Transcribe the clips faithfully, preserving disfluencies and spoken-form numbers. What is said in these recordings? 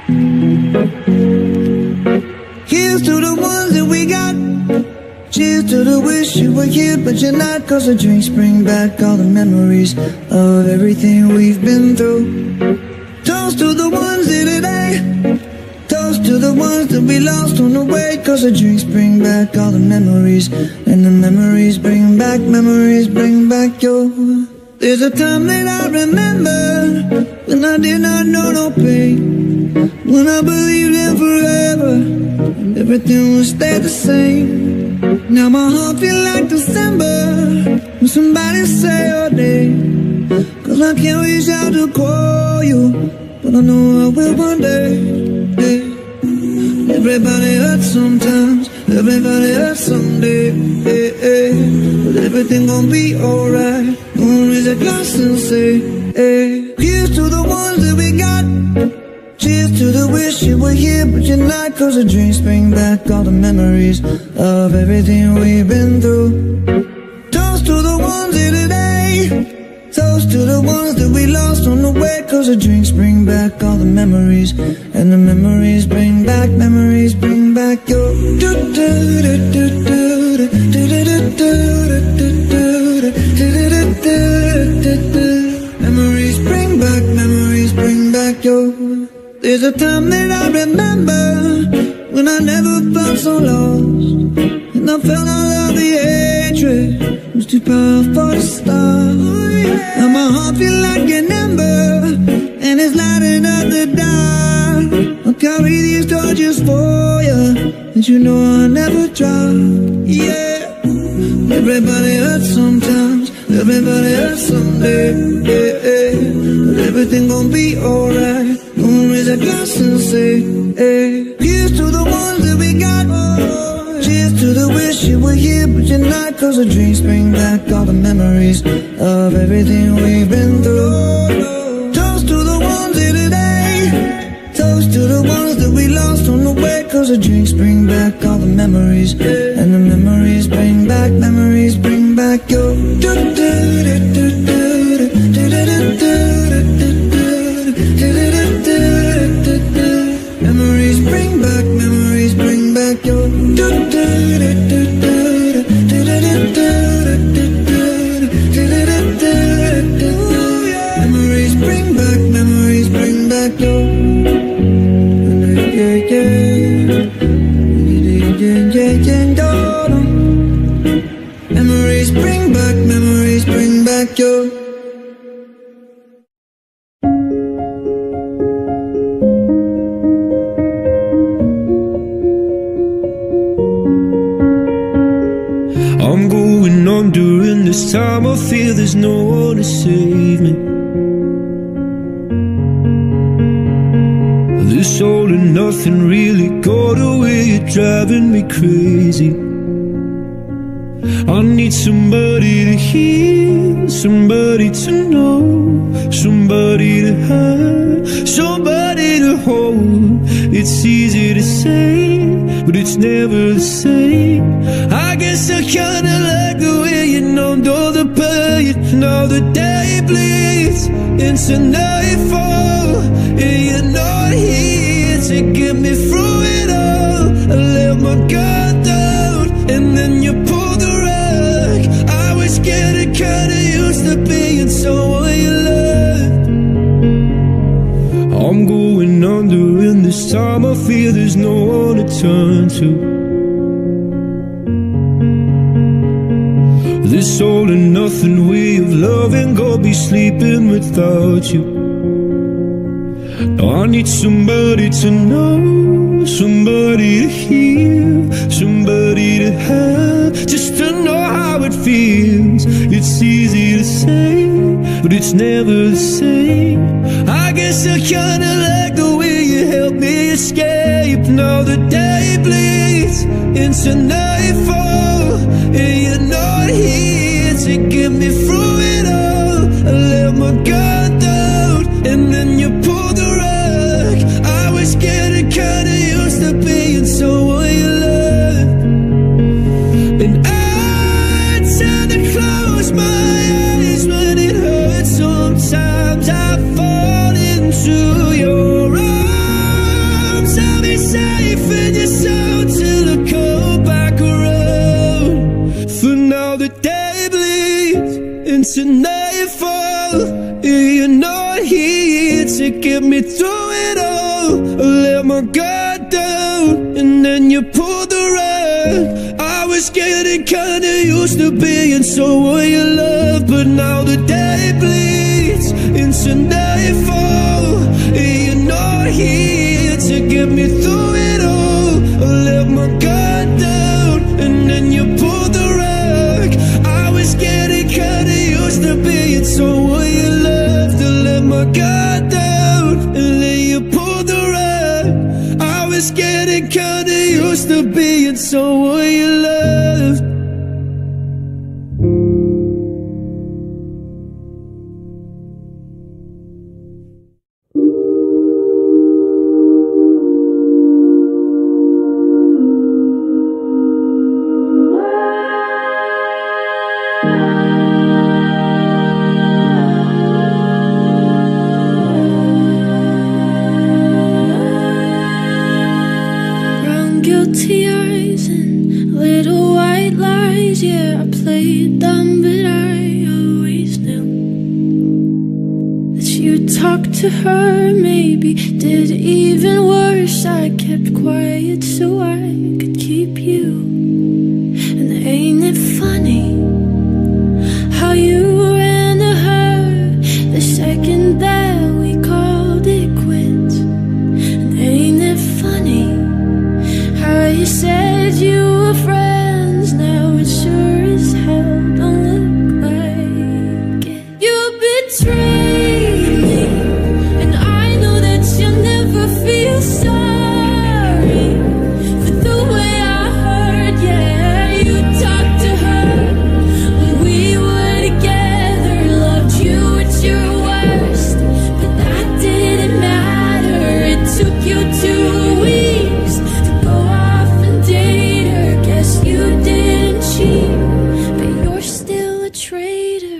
Here's to the ones that we got. Cheers to the wish you were here but you're not. Cause the drinks bring back all the memories of everything we've been through. Toast to the ones in today. Toast to the ones that we lost on the way. Cause the drinks bring back all the memories. And the memories bring back, memories bring back your. There's a time that I remember when I did not know no pain, when I believed in forever and everything would stay the same. Now my heart feel like December when somebody say your name. Cause I can't reach out to call you, but I know I will one day. Hey. Everybody hurts sometimes, everybody hurts someday. Hey, hey. But everything gon' be alright. Gonna raise a glass and say, hey. Here's to the ones that we got. Cheers to the wish you were here but you're not. Cause the drinks bring back all the memories of everything we've been through. Toast to the ones in today. Toast to the ones that we lost on the way. Cause the drinks bring back all the memories. And the memories bring back, memories bring back your. Memories bring back, memories bring back your. There's a time that I remember when I never felt so lost, and I felt all of the hatred was too powerful to stop. Now my heart feel like an ember and it's lighting up the dark. I'll carry these torches for you that you know I'll never drop. Yeah. Everybody hurts sometimes, everybody hurts someday. Yeah, yeah. But everything gon' be alright. Gonna raise a glass and say, hey. Here's to the ones that we got. Cheers to the wish you were here but you're not. Cause the drinks bring back all the memories of everything we've been through. Toast to the ones in today. Toast to the ones that we lost on the way. Cause the drinks bring back all the memories. And the memories bring back, memories bring back your. Memories bring back, memories bring back your. Memories bring back, memories bring back your. Yeah, yeah, yeah. Memories bring back, memories bring back your. I'm going on during this time. I feel there's no one to save me. This all and nothing really got away. You're driving me crazy. I need somebody to hear, somebody to know, somebody to have, somebody to hold. It's easy to say, but it's never the same. I guess I kinda like the way you numbed all the pain. Now the day bleeds into nightfall, and you're not here to get me through it all. I let my guard down, and then you pulled the rug. I was getting kinda used to being someone you loved. I'm going under, and this time I feel there's no one to turn to. This all and nothing way of loving, go be sleeping without you. Now I need somebody to know, somebody to hear, somebody to have, just to know how it feels. It's easy to say, but it's never the same. I guess I kinda like the way you helped me escape. Now the day bleeds into nightfall, and you're not here to get me through it all. I let my guard down, and then you pulled the rug. I was getting kinda used to being someone you loved, and I tend to close my eyes when it hurts. Sometimes I fall into your arms. get me through it all. I let my guard down, and then you pulled the rug. I was getting kinda used to being someone you love, but now the day bleeds into nightfall, and you're not here to get me through it all. I let my guard down, and then you pulled the rug. I was getting kinda used to being someone you loved. I let my guard down, and then you pulled the rug. I was getting kinda used to being someone you loved. Guilty eyes and little white lies. Yeah, I played dumb, but I always knew that you talked to her, maybe did even worse. I kept quiet so I could keep you. And ain't it funny how you ran to her the second that we called it quits? And ain't it funny how you said you were friends, now it sure as hell don't look like it. You betrayed me, and I know that you'll never feel sorry for the way I hurt. Yeah, you talked to her when we were together, loved you at your worst, but that didn't matter. It took you two weeks to go off and date her. Guess you didn't cheat, but you're still a traitor.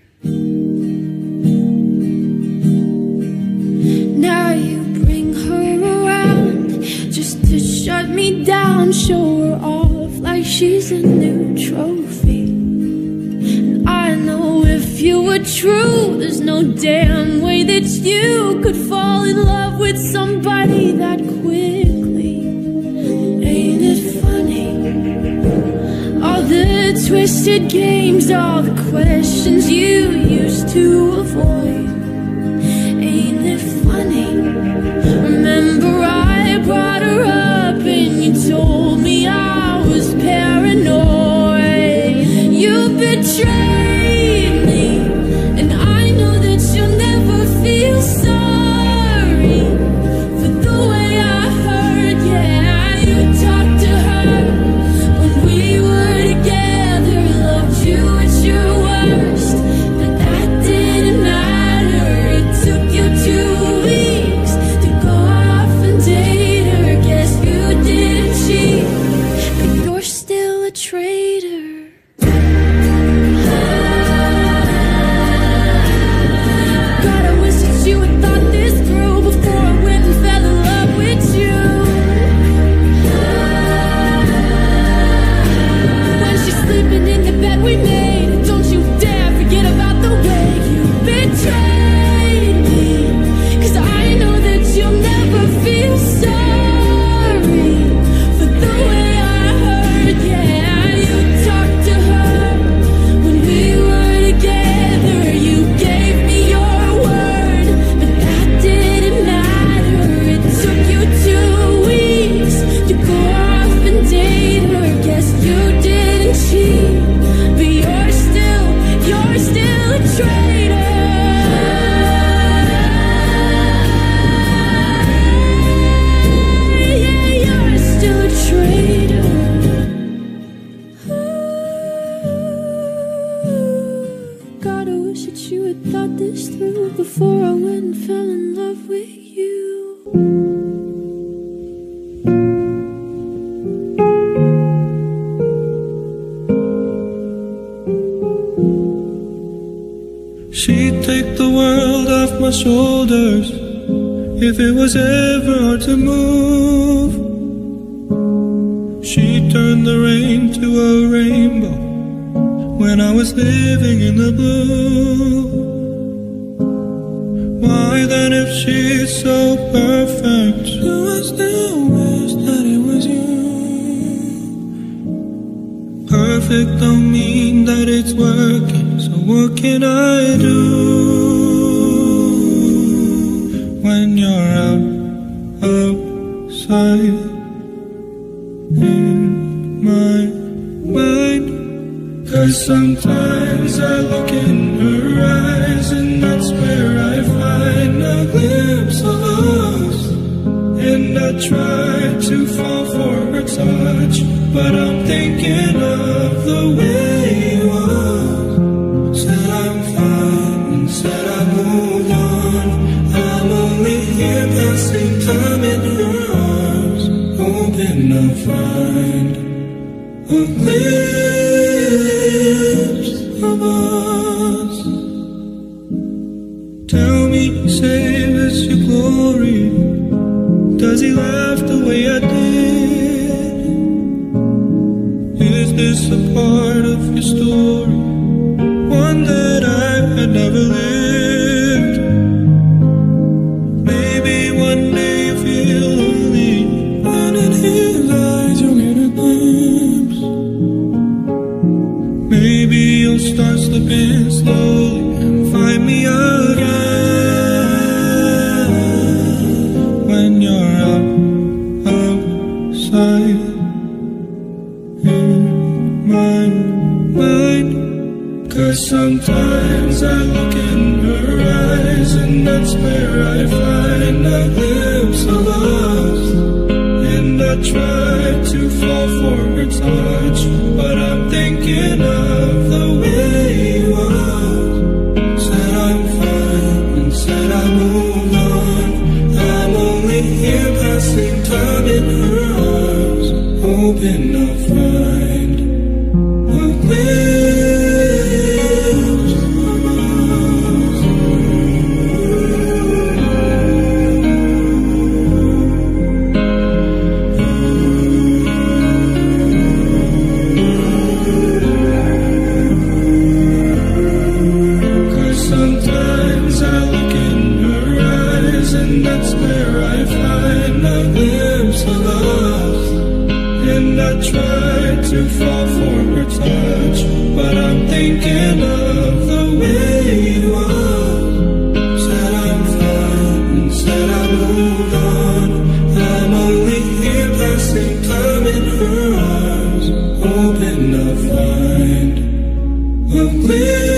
Now you bring her around just to shut me down, show her off like she's a new trophy. And I know if you were true, there's no damn way that you could fall in love with somebody that quickly. Ain't it funny? All the twisted games, all the questions you used to avoid. Ain't it funny? Remember I brought her up and you told me I was paranoid. You betrayed me, and I know that you'll never feel sorry for the way I hurt. Yeah, you talked to her when we were together, loved you at your worst, but that didn't matter. It took you two weeks to go off and date her. Guess you didn't cheat, but you're still a traitor. God, I wish that you had thought this through before I went and fell in love with you. When she's sleeping in the bed we made, don't you dare forget about the way you betrayed me. Cause I know that you'll never feel sorry for the way I hurt. Yeah, you talked to her when we were together. You gave me your word, but that didn't matter. It took you two weeks to go off and date her. Guess you didn't cheat, but you're still, you're still a traitor. Yeah, you're still a traitor. God, I wish that you had thought this through before I went and fell in love with you. She'd take the world off my shoulders if it was ever hard to move. She'd turn the rain to a rainbow when I was living in the blue. Why Why then if she's so perfect, do I still wish that it was you? Perfect don't mean that it's working, so what can I do when you're out, outside in my mind? 'Cause sometimes I look in her eyes and that's where I find a glimpse of us. And I try to fall for her touch, but I'm thinking of the way you are. Said I'm fine and said I moved on. I'm only here passing time in her arms, hoping I'll find a glimpse of us. Tell me, save us your glory. Does he laugh the way I did? Is this a part of your story, one that I had never lived? Maybe one day you feel lonely, and in his eyes you'll get a glimpse. Maybe you'll start slipping slowly and find me again. When you're out, outside in my mind. 'Cause sometimes I look in her eyes and that's where I find a glimpse of us. And I try to fall for her touch, but I'm thinking of the way you are. Said I'm fine and said I moved on. I'm only here passing time in her arms, hoping I'll find a glimpse of us. 'Cause sometimes I look in her eyes and that's where I find a glimpse of us. And I try to fall for her touch, but I'm thinking of the way you are. Said I'm fine and said I moved on. I'm only here passing time in her arms, hoping I'll find a glimpse.